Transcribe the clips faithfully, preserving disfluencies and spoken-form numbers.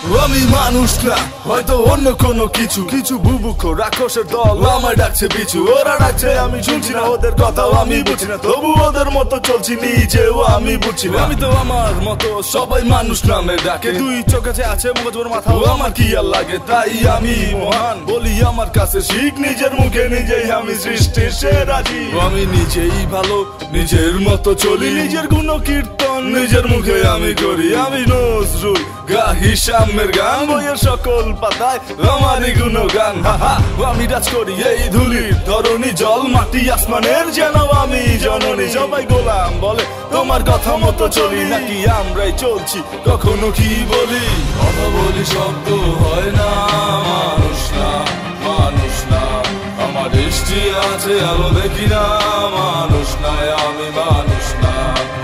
আমি মানুষ না, হয়তো অন্য কোনো কিছু কিছু বুবুক্ষো রাক্ষসের দল আমায় ডাকছে পিছু। ওরা ডাকছে আমি শুনছি না, ওদের কথাও আমি বুঝি না, তবু ওদের মতো চলছি নিজেও আমি বুঝি না। আমি তো আমার মতো সবাই মানুষ নামে ডাকে, দুই চোখ আছে আছে মগজের মাথা আমার কি আর লাগে, তাই আমি মহান বলি আমার কাছে শিখ, নিজের মুখে নিজেই আমি সৃষ্টির সেরা জীব। আমি নিজেই ভালো নিজের মতো চলি, নিজের গুণ কীর্তন নিজের মুখে আমি করি। আমি নজরুল গা হিসামের গান, বইয়ের সকল পাতায় আমারই গুণগান। হাহা আমি রাজ করি এই ধুলির ধরণী, জল মাটি আসমানের যেন আমি জননী। সবাই গোলাম বলে তোমার কথা মতো চলি, নাকি আমরাই চলছি কখনো কি বলি? কথা বলি শব্দ হয় না, মানুষ না মানুষ না, আমার দৃষ্টি আছে আলো দেখি না, মানুষ না আমি মানুষ না।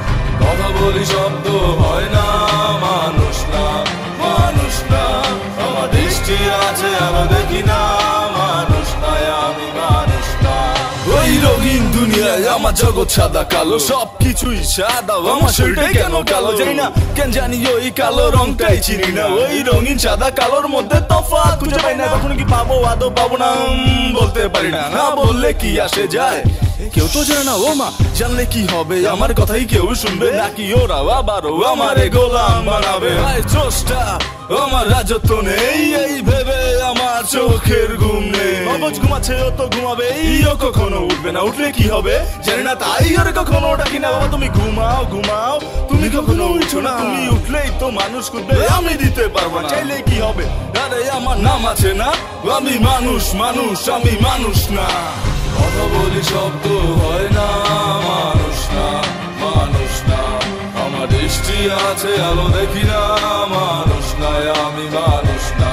কথা বলি শব্দ হয় না, মানুষ না মানুষ না, আমার দৃষ্টি আছে আলো দেখি না, মানুষ না আমি মানুষ না। ওই রঙিন দুনিয়ায় আমার জগৎ সাদা কালো, সবকিছুই সাদা আমার শরীরটাই কেন কালো জানি না, কেন জানি ওই কালো রংটাই চিনি না। ওই রঙিন সাদা কালোর মধ্যে তফাৎ খুঁজে পাই না, কখনো কি পাবো আদৌ পাবো না বলতে পারি না। না বললে কি আসে যায়, কেউ তো জানে না ও মা, জানলে কি হবে আমার কথাই কেউ শুনবে, নাকি ওরা আবারও আমারে গোলাম বানাবে? চোষ্টা আমার রাজত্ব নেই এই ভেবে আমার চোখের ঘুম নেই, মগজ ঘুমাচ্ছে ও তো ঘুমাবে, ও কখনো উঠবে না, উঠলে কি হবে জানি না, তাই ওরে কখনো ডাকি না। বাবা তুমি ঘুমাও ঘুমাও, তুমি কখনো উঠো না, তুমি উঠলেই তো মানুষ করবে, আমি দিতে পারবো না, চাইলে কি হবে? আরে আমার নাম আছে না, আমি মানুষ মানুষ আমি মানুষ না। কথা বলি শব্দ হয় না, মানুষ না মানুষ না, আমার দৃষ্টি আছে আলো দেখি না, মানুষ না আমি মানুষ না।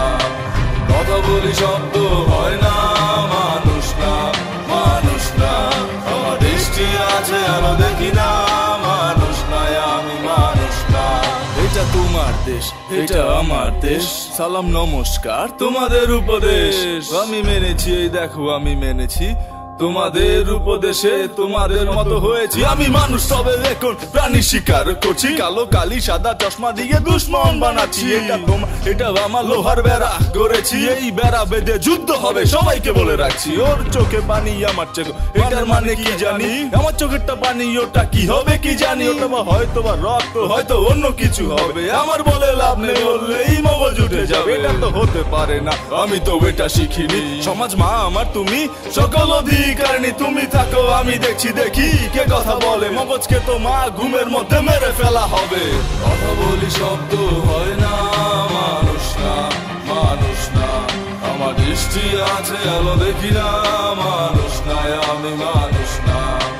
কথা বলি শব্দ হয় না, মানুষ না মানুষ না, আমার দৃষ্টি আছে আলো দেখি না, মানুষ না আমি মানুষ না। এটা তোমার দেশ এটা আমার দেশ, সালাম নমস্কার তোমাদের উপদেশ আমি মেনেছি, এই দেখো আমি মেনেছি তোমাদের উপদেশে তোমাদের মতো হয়েছি। আমি মানুষ তবে এখন প্রাণী শিকার করছি, কালো কালি সাদা চশমা দিয়ে দুশ্মন বানাচ্ছি। এটা তোমার এটা আমার লোহার বেড়া গড়েছি, এই বেড়া বেঁধে যুদ্ধ হবে সবাইকে বলে রাখছি। ওর চোখে পানি আমার চোখে, এটার মানে কি জানি, আমার চোখেরটা পানি ওটা কি হবে কি জানি, ওটা বা হয়তো বা রক্ত হয়তো অন্য কিছু হবে, আমার বলে লাভ নেই, বললেই মগজ উঠে যাবে। এটা তো হতে পারে না, আমি তো এটা শিখিনি, সমাজ মা আমার তুমি সকল অধিক কারণে তুমি থাকো আমি দেখছি, দেখি কে কথা বলে, মগজকে তো মা ঘুমের মধ্যে মেরে ফেলা হবে। কথা বলি শব্দ হয় না, মানুষ না মানুষ না, আমার দৃষ্টি আছে আলো দেখি না, মানুষ না আমি মানুষ না।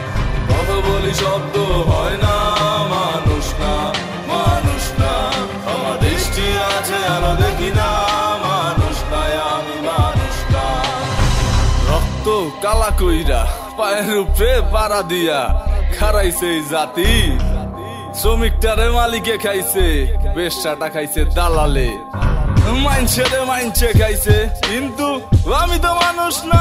কথা বলি শব্দ হয় না, মানুষ না মানুষ না, আমার দৃষ্টি আছে আলো দেখি না, মানুষ না আমি মানুষ না। রক্ত কালা কইরা পায়ের উপরে পাড়া দিয়া খারাইছে জাতি, শ্রমিকটারে মালিকে খাইছে, বেশ্যাটা খাইছে দালালে, মাইনছে রে মাইনছে খাইছে, কিন্তু আমি তো মানুষ না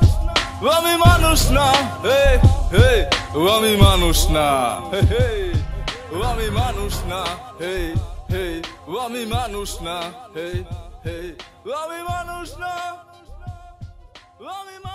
আমি মানুষ না, হে হে আমি মানুষ না, হে আমি মানুষ না, হে হে আমি মানুষ না, হে হে আমি মানুষ না আমি